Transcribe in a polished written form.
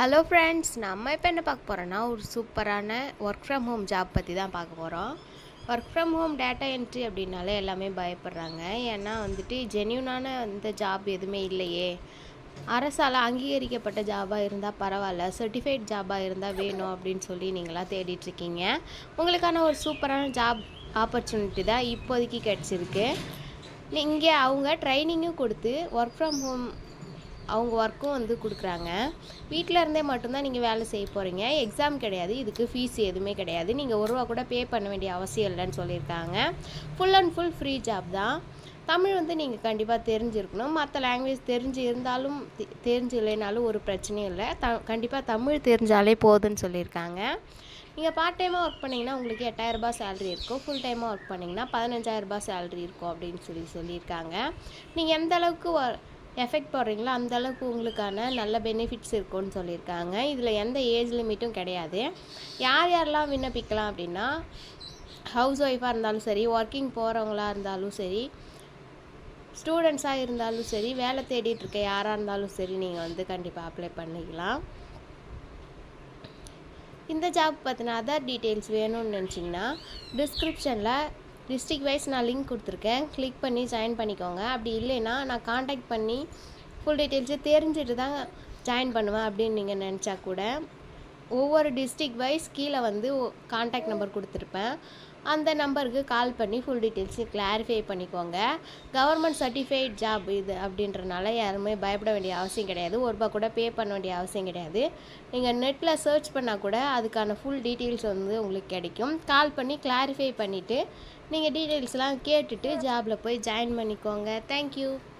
Hello friends, நம்ம இப்போ என்ன பார்க்க போகிறோன்னா ஒரு சூப்பரான ஒர்க் ஃப்ரம் ஹோம் ஜாப் பற்றி தான் பார்க்க போகிறோம். Work from home data entry அப்படின்னாலே எல்லாமே பயப்படுறாங்க. ஏன்னா ஜென்யூனான இந்த ஜாப் எதுவுமே இல்லையே, அரசால் அங்கீகரிக்கப்பட்ட ஜாபாக இருந்தால் பரவாயில்ல, சர்டிஃபைட் ஜாபாக இருந்தால் வேணும் அப்படின்னு சொல்லி நீங்களாம் தேடிட்டுருக்கீங்க. உங்களுக்கான ஒரு சூப்பரான ஜாப் ஆப்பர்ச்சுனிட்டி தான் இப்போதைக்கு கிடச்சிருக்கு. இங்கே அவங்க ட்ரைனிங்கும் கொடுத்து ஒர்க் ஃப்ரம் ஹோம் அவங்க ஒர்க்கும் கொடுக்குறாங்க. வீட்டில் இருந்தே மட்டும்தான் நீங்கள் வேலை செய்ய போகிறீங்க. எக்ஸாம் கிடையாது, இதுக்கு ஃபீஸ் எதுவுமே கிடையாது. நீங்கள் ₹1 கூட பே பண்ண வேண்டிய அவசியம் இல்லைன்னு சொல்லியிருக்காங்க. Full and full free job தான். தமிழ் நீங்கள் கண்டிப்பாக தெரிஞ்சிருக்கணும். மற்ற லாங்குவேஜ் தெரிஞ்சு இருந்தாலும் தெரிஞ்சு இல்லைனாலும் ஒரு பிரச்சனையும் இல்லை. கண்டிப்பாக தமிழ் தெரிஞ்சாலே போதுன்னு சொல்லியிருக்காங்க. நீங்கள் பார்ட் டைமாக ஒர்க் பண்ணிங்கன்னா உங்களுக்கு ₹8000 சேலரி இருக்கும். ஃபுல் டைமாக ஒர்க் பண்ணிங்கன்னா ₹15,000 சேலரி இருக்கும் அப்படின்னு சொல்லியிருக்காங்க. நீங்கள் எந்த அளவுக்கு எஃபெக்ட் போடுறீங்களோ அந்தளவுக்கு உங்களுக்கான நல்ல பெனிஃபிட்ஸ் இருக்கும்னு சொல்லியிருக்காங்க. இதில் எந்த ஏஜ் லிமிட்டும் கிடையாது. யாரெல்லாம் விண்ணப்பிக்கலாம் அப்படின்னா, ஹவுஸ் ஒய்ஃபாக இருந்தாலும் சரி, ஒர்க்கிங் போகிறவங்களா இருந்தாலும் சரி, ஸ்டூடெண்ட்ஸாக இருந்தாலும் சரி, வேலை தேடிட்டு இருக்க யாராக இருந்தாலும் சரி, நீங்கள் கண்டிப்பாக அப்ளை பண்ணிக்கலாம். இந்த ஜாப் பற்றின அதர் டீட்டெயில்ஸ் வேணும்னு நினச்சிங்கன்னா டிஸ்கிரிப்ஷனில் டிஸ்ட்ரிக்ட் வைஸ் நான் லிங்க் கொடுத்துருக்கேன், கிளிக் பண்ணி ஜாயின் பண்ணிக்கோங்க. அப்படி இல்லைன்னா நான் காண்டாக்ட் பண்ணி ஃபுல் டீட்டெயில்ஸு தெரிஞ்சுட்டு தான் ஜாயின் பண்ணுவேன் அப்படின்னு நீங்கள் நினச்சா கூட, ஒவ்வொரு டிஸ்ட்ரிக்ட் வைஸ் கீழே காண்டாக்ட் நம்பர் கொடுத்துருப்பேன். அந்த நம்பருக்கு கால் பண்ணி ஃபுல் டீட்டெயில்ஸு கிளாரிஃபை பண்ணிக்கோங்க. கவர்மெண்ட் சர்டிஃபைட் ஜாப் இது அப்படின்றனால யாருமே பயப்பட வேண்டிய அவசியம் கிடையாது. ₹1 கூட பே பண்ண வேண்டிய அவசியம் கிடையாது. நீங்கள் நெட்டில் சர்ச் பண்ணால் கூட அதுக்கான ஃபுல் டீட்டெயில்ஸ் உங்களுக்கு கிடைக்கும். கால் பண்ணி கிளாரிஃபை பண்ணிவிட்டு நீங்கள் டீட்டெயில்ஸ்லாம் கேட்டுட்டு ஜாபில் போய் ஜாயின் பண்ணிக்கோங்க. தேங்க்யூ.